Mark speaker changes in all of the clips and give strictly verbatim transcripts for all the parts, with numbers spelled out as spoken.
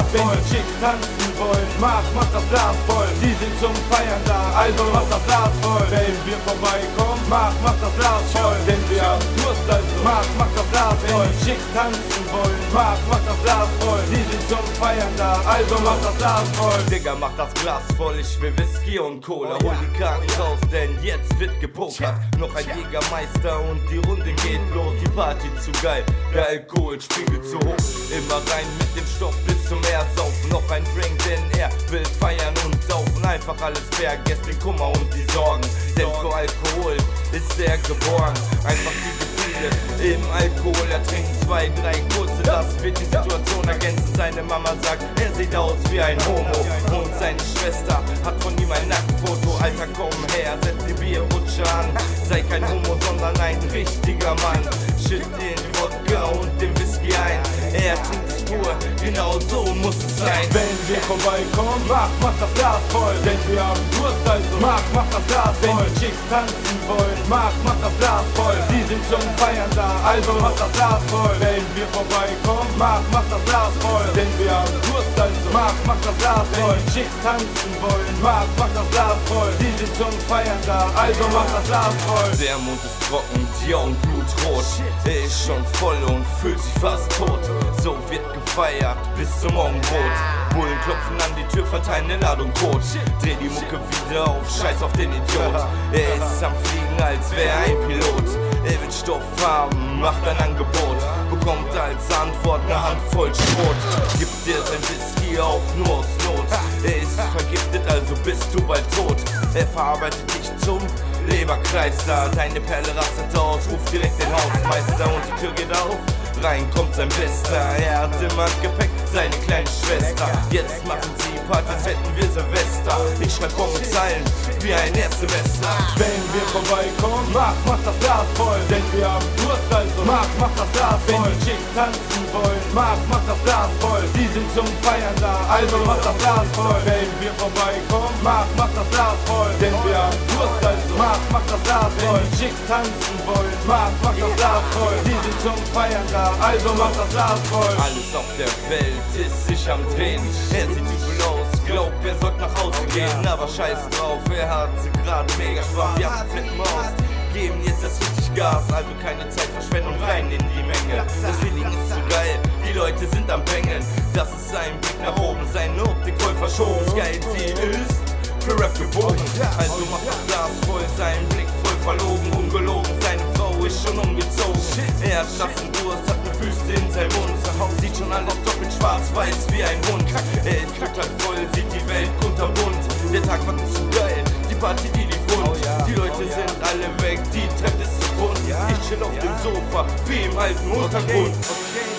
Speaker 1: Wenn die Chicks tanzen wollen, mach, mach das Glas voll. Sie sind zum Feiern da, also mach das Glas voll. Wenn wir vorbeikommen, mach, mach das Glas voll. Denn wir haben Durst, also mach, mach das Glas voll. Wenn die Chicks tanzen wollen, mach, mach das Glas voll. Sie sind zum Feiern da, also mach das Glas voll.
Speaker 2: Digga, mach das Glas voll, ich will Whisky und Cola. Hol die Karten raus, denn jetzt wird gepokert. Noch ein Jägermeister und die Runde geht los. Die Party zu geil, der Alkohol spiegelt zu hoch. Immer rein mit dem Stoff bis zum Ersaufen. Noch ein Drink, denn er will feiern und saufen. Einfach alles vergesst, den Kummer und die Sorgen. Denn für Alkohol ist er geboren. Einfach die Gefühle im Alkohol. Er trinkt zwei, drei kurze, das wird die Situation ergänzen. Seine Mama sagt, er sieht aus wie ein Homo. Und seine Schwester hat von ihm ein Nacktfoto. Alter, komm her, setz die Bierrutsche an. Sei kein Homo, sondern ein richtiger Mann. Schütt den Wodka und den Whisky ein. Er trinkt es pur, genau so muss es sein.
Speaker 1: Wenn wir vorbeikommen, mach, mach das Glas voll. Denn wir haben Durst, also mach, mach das Glas voll. Wenn die Chicks tanzen wollen, mach, mach das Glas voll. Sie sind zum Feiern da, also mach das Glas voll. Wenn wir vorbeikommen, mach, mach das Glas voll. Denn wir haben Durst, also mach, mach das Glas voll. Wenn die Chicks tanzen wollen, mach, mach das Glas voll. Sie sind zum Feiern da, also mach das Glas voll.
Speaker 2: Der Mund ist trocken, die Augen blutrot. Er ist schon voll und fühlt sich fast tot. So wird gefeiert bis zum Morgenbrot. Bullen klopfen an die Tür, verteilen eine Ladung Kot. Dreh die Mucke wieder auf, scheiß auf den Idiot. Er ist am Fliegen, als wäre ein Pilot. Er will Stoff haben, macht ein Angebot. Bekommt als Antwort eine Handvoll Schrot. Gibt dir sein Whisky auch nur aus Not. Er ist vergiftet, also bist du bald tot. Er verarbeitet dich zum Leberkreislauf. Deine Perle rastet aus, ruft direkt den Hausmeister und die Tür geht auf. Rein kommt sein Bester, er hat im Handgepäck seine kleine Schwester. Jetzt machen sie Party, als hätten wir Silvester. Ich schreib Zeilen wie ein Erstsemester.
Speaker 1: Wenn wir vorbeikommen, mach, mach das Glas voll. Denn wir haben Durst, also mach, mach das Glas voll. Wenn die Chicks tanzen wollen, mach, mach das Glas voll. Sie sind zum Feiern da, also mach das Glas voll. Wenn wir vorbeikommen, mach, mach das Glas voll. Denn wir haben Durst, also mach, mach das Glas voll. Wenn die Chicks tanzen wollen, mach, mach das Glas voll. Sie sind zum Feiern da, also mach das Glas voll.
Speaker 2: Alles auf der Welt ist sich am Drehen. Er sieht übel aus, glaubt er sollte nach Hause gehen. Aber scheiß drauf, er hat grad mega Spaß. Wir haben flippen raus, geben jetzt das richtig Gas. Also keine Zeitverschwendung, rein in die Menge. Das Feeling ist zu geil, die Leute sind am Bängeln. Das ist sein Blick nach oben, seine Optik voll verschoben. Sky, sie ist für Rap geboren. Also macht das Glas voll, sein Blick voll verlogen. Ungelogen, seine Frau ist schon umgezogen. Er hat Schaffen Durst, hat ne Füße in seinem Mund. Sieht schon alles doppelt schwarz-weiß wie ein Hund. Er ist total voll, sieht die Welt kunterbunt. Der Tag war zu geil, die Party, die lief rund. Die Leute sind alle weg, die Treppe ist zu bunt. Ich chill auf dem Sofa, wie im alten Untergrund.
Speaker 3: Okay,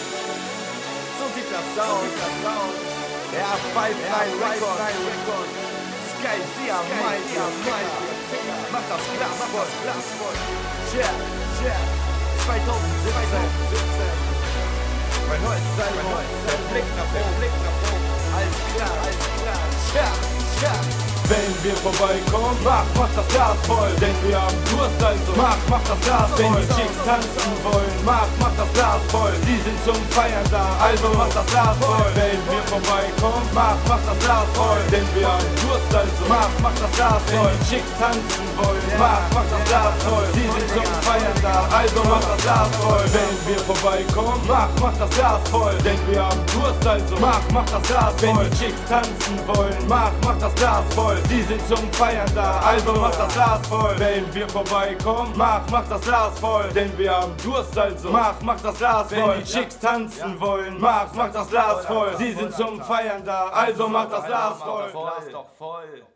Speaker 3: so sieht das aus. Ja, Five Nine Records. Sky Diamante, mach das Glas voll. Yeah, yeah, zwanzig siebzehn. Mein Holz, sein Holz, der Blick nach oben, Blick nach oben. Alles klar, alles klar. Yeah, yeah.
Speaker 1: Wenn wir vorbeikommen, mach, mach das Glas voll. Denn wir haben Durst, also mach, mach das Glas voll. Wenn die Chicks tanzen wollen, mach, mach das Glas voll. Sie sind zum Feiern da, also mach das Glas voll. Wenn wir vorbeikommen, mach, mach das Glas voll. Denn wir haben Durst, also mach, mach das Glas voll. Wenn die Chicks tanzen wollen, mach, mach das Glas voll. Sie sind zum Feiern da, also mach das Glas voll. Wenn wir vorbeikommen, mach, mach das Glas voll. Denn wir haben Durst, also mach, mach das Glas voll. Wenn die Chicks tanzen wollen, mach, mach das Glas voll. Sie sind zum Feiern da, also mach das Glas voll. Wenn wir vorbeikommen, mach, mach das Glas voll. Denn wir haben Durst, also mach, mach das Glas voll. Wenn die Chicks tanzen wollen, mach, mach das Glas voll. Sie sind zum Feiern da, also mach das Glas voll.
Speaker 2: Glas doch voll.